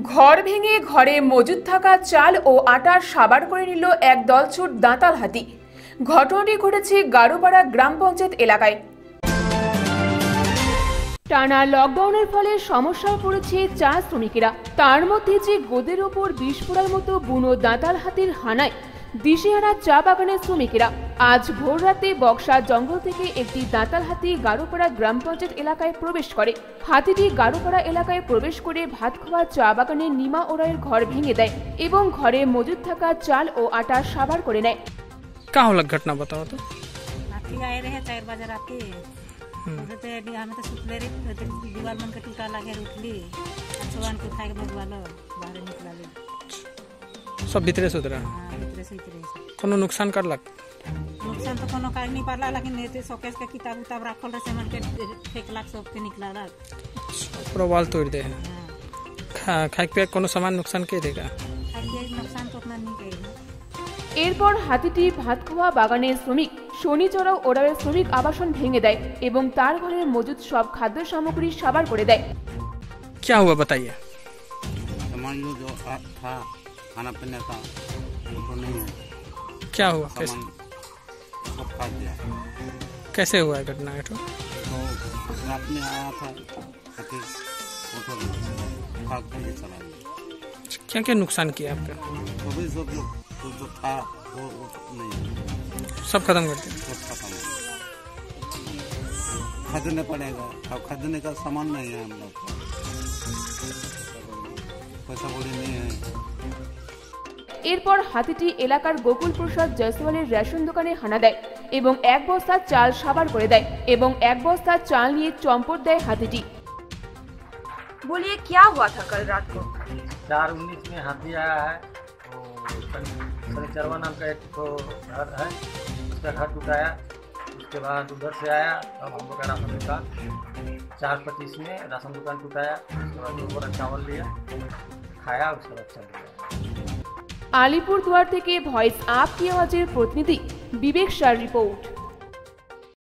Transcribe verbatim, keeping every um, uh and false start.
ঘর ভেঙে ঘরে মজুদ থাকা চাল ও আটার সাবার করে নিল এক দলছুট দাঁতাল হাতি। ঘটনাটি ঘটেছে গারোপাড়া গ্রাম পঞ্চায়েত এলাকায়। টানা লকডাউনের ফলে সমস্যায় পড়েছে চা শ্রমিকেরা। তার মধ্যে যে গোদের ওপর বিষ ফোড়ার মতো বুনো দাঁতাল হাতির হানায় দিশেহারা চা বাগানের শ্রমিকেরা। আজ ভোর রাতে বক্সা জঙ্গল থেকে একটি দাঁতাল হাতি গারোপাড়া গ্রাম পঞ্চায়েত এলাকায় প্রবেশ করে। হাতিটি গারোপাড়া এলাকায় প্রবেশ করে ভাত খাওয়া চা বাগানের নিমা ওরাইয়ের ঘর ভেঙে দেয় এবং ঘরে মজুদ থাকা চাল ও আটা সাবার করে নেয়। क्या होला घटना बताओ तो। हाथी आए रहे चार बजे राती उठते हमें तो सुतले रे दीवार मन के टूटा लागे उठली छुआन के खाए के वालो बाहर निकला ले सब भीतरे से उतरा। हां भीतरे से उतरे कोनो नुकसान करलक? नुकसान तो कोनो कर नहीं पाला, लेकिन नेते शोकेस के किताब उताब रखल रहे से मन के फेंकलाक सब के निकला ला पूरा वाल तोड़ दे। हां खाए पे कोनो सामान नुकसान के देगा? खाए नुकसान तो उतना नहीं करेगा। এরপর হাতিটি ভাত খাওয়া বাগানের শ্রমিক শনিচড়াও ওরাওয়ের শ্রমিক আবাসন ভেঙে দেয় এবং তার ঘরের মজুদ সব খাদ্য সামগ্রী সাবার করে দেয়। क्या हुआ बताइए। सामान जो था खाना पीने का वो नहीं है। क्या हुआ? कैसे सब खा दिया। कैसे हुआ है घटना? तो रात में आया था हाथी उठो खा के चला गया। क्या क्या नुकसान किया आपका? अभी सब तो जो था वो, वो नहीं सब खत्म कर दिया। सब खत्म हो गया। खरीदने पड़ेगा, अब खरीदने का सामान नहीं है हम लोग, पैसा बोली नहीं है। এরপর হাতিটি এলাকার গোকুল প্রসাদ জয়সওয়ালের রেশন দোকানে হানা দেয় এবং এক বস্তা চাল সাবার করে দেয় এবং এক বস্তা চাল নিয়ে চম্পট দেয় হাতিটি। बोलिए क्या हुआ था कल रात को? चार उन्नीस में हाथी आया है। शनिचरवा नाम का एक तो घर है, उसका घर टूटाया। उसके बाद उधर से आया, अब हम लोग का राशन दुकान चार पच्चीस में राशन दुकान टूटाया। उसके बाद दो बोरा चावल लिया, खाया, उसके बाद चल गया। আলিপুরদুয়ার থেকে ভয়েস আপ কি আওয়াজের প্রতিনিধি বিবেক শাহর রিপোর্ট।